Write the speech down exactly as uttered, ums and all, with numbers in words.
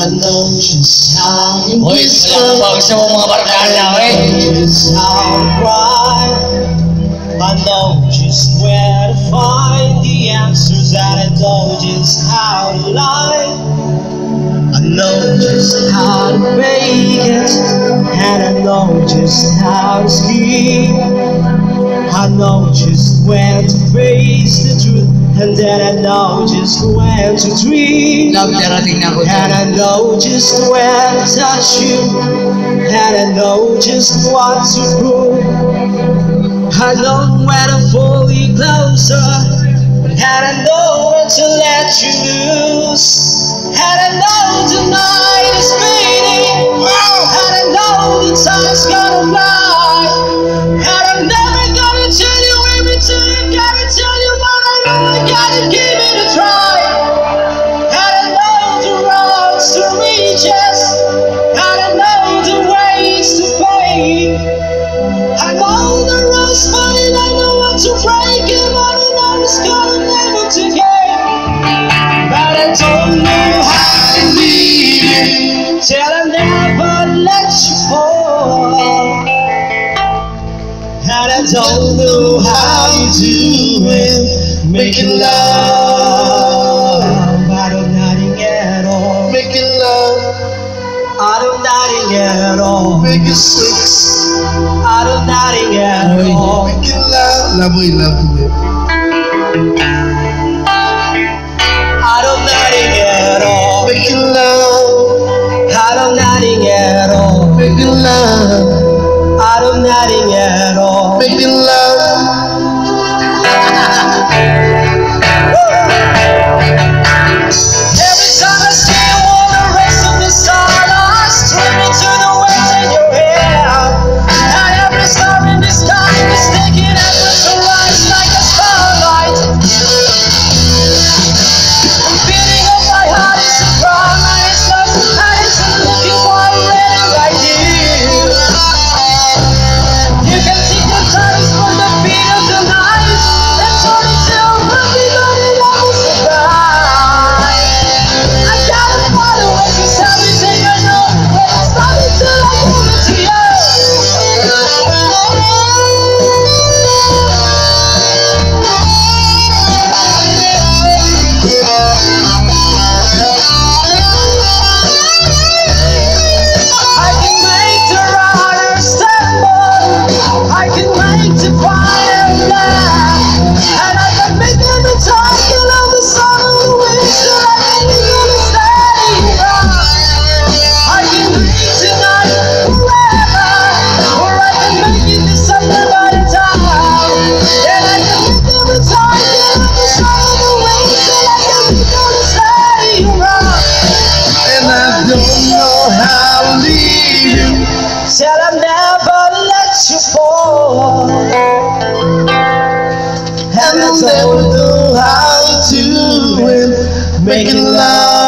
I know just how you Uy, salambang sa mga barkada, eh. just how to cry. I know just where to find the answers, and I know just how to lie. I know just how to make it, and I know just how to sleep. I know just when to face the truth, and then I know just when to dream. Love, darating na ako And dyan. I know just when to touch you, and I know just what to prove. I know when to pull you closer, and I know when to let you loose. And I know tonight is fading, and I know the time's gonna fly. And I'm never gonna tell you everything, gotta tell you what I know, I gotta give it a try. And I know the roads to reaches, and I know the ways to pay. I know the road's funny, I know what to break it, but I know it's gonna never to gain. But I don't know how to leave you, till I never let you fall. And I don't know how you do it, making love out of nothing at all. Making love, Out of nothing at all. making sex, Out of nothing at all. making love. Love it, love it. Out of nothing at all. Making love, Out of nothing at all. making love, Out of nothing at all. making love. Every time I see you on the rest of the stars, streaming to the waves in your hair. And every star in the sky is taking effort to rise like a starlight. I'm beating up my heart, it's a crime, and it's love, and it's looking for a ready right here. You can see the times from the beat of the night. That's all it's till everybody knows survive. I gotta follow what you tell me, say I know where to stop it till I prove it to you. I can make the riders stumble, I can make the fire laugh, and I can make them the talking of the sun of the wind, so I can make them stay right. I can make tonight forever, or I can make it to something by the time, and I can make them the talking of the sun of the wind, so I can make them stay right. And I don't know how to leave you. Till I never let you fall. And I never know how to do it. Making love.